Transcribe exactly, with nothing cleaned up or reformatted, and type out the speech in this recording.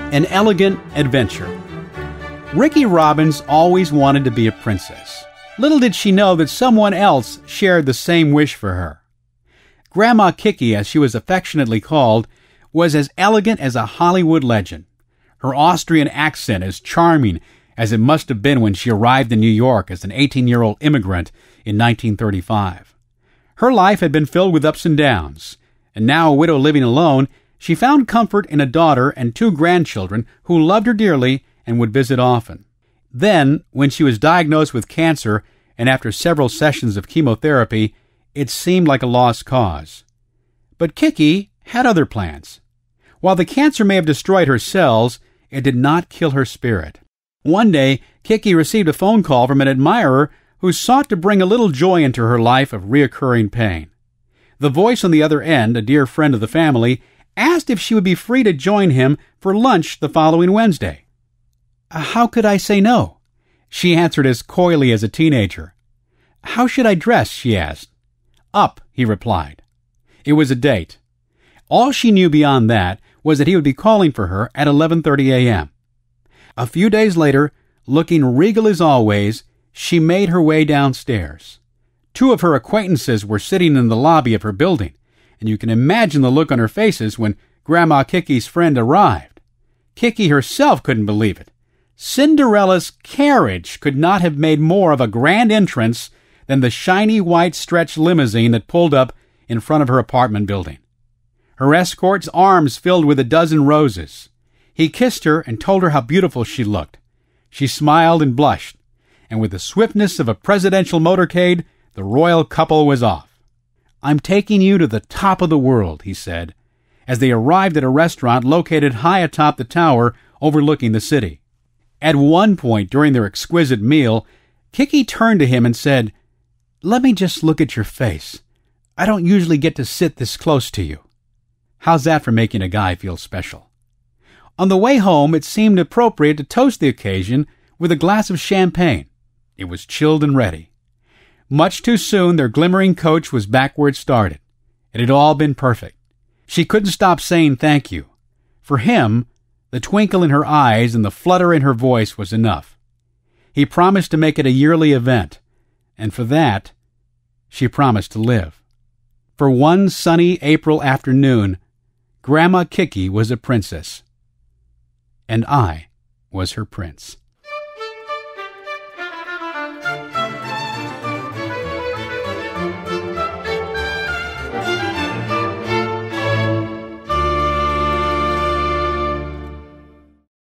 An Elegant Adventure. Ricky Robbins always wanted to be a princess. Little did she know that someone else shared the same wish for her. Grandma Kiki, as she was affectionately called, was as elegant as a Hollywood legend. Her Austrian accent as charming as it must have been when she arrived in New York as an eighteen-year-old immigrant in nineteen thirty-five. Her life had been filled with ups and downs, and now a widow living alone, she found comfort in a daughter and two grandchildren who loved her dearly and would visit often. Then, when she was diagnosed with cancer and after several sessions of chemotherapy, it seemed like a lost cause. But Kiki had other plans. While the cancer may have destroyed her cells, it did not kill her spirit. One day, Kiki received a phone call from an admirer who sought to bring a little joy into her life of reoccurring pain. The voice on the other end, a dear friend of the family, asked if she would be free to join him for lunch the following Wednesday. How could I say no? She answered as coyly as a teenager. How should I dress? She asked. Up, he replied. It was a date. All she knew beyond that was that he would be calling for her at eleven thirty a.m. A few days later, looking regal as always, she made her way downstairs. Two of her acquaintances were sitting in the lobby of her building, and you can imagine the look on her faces when Grandma Kiki's friend arrived. Kiki herself couldn't believe it. Cinderella's carriage could not have made more of a grand entrance than the shiny white stretch limousine that pulled up in front of her apartment building. Her escort's arms filled with a dozen roses. He kissed her and told her how beautiful she looked. She smiled and blushed, and with the swiftness of a presidential motorcade, the royal couple was off. I'm taking you to the top of the world, he said, as they arrived at a restaurant located high atop the tower overlooking the city. At one point during their exquisite meal, Kiki turned to him and said, Let me just look at your face. I don't usually get to sit this close to you. How's that for making a guy feel special? On the way home, it seemed appropriate to toast the occasion with a glass of champagne. It was chilled and ready. Much too soon, their glimmering coach was back where it started. It had all been perfect. She couldn't stop saying thank you. For him, the twinkle in her eyes and the flutter in her voice was enough. He promised to make it a yearly event, and for that, she promised to live. For one sunny April afternoon, Grandma Kiki was a princess, and I was her prince.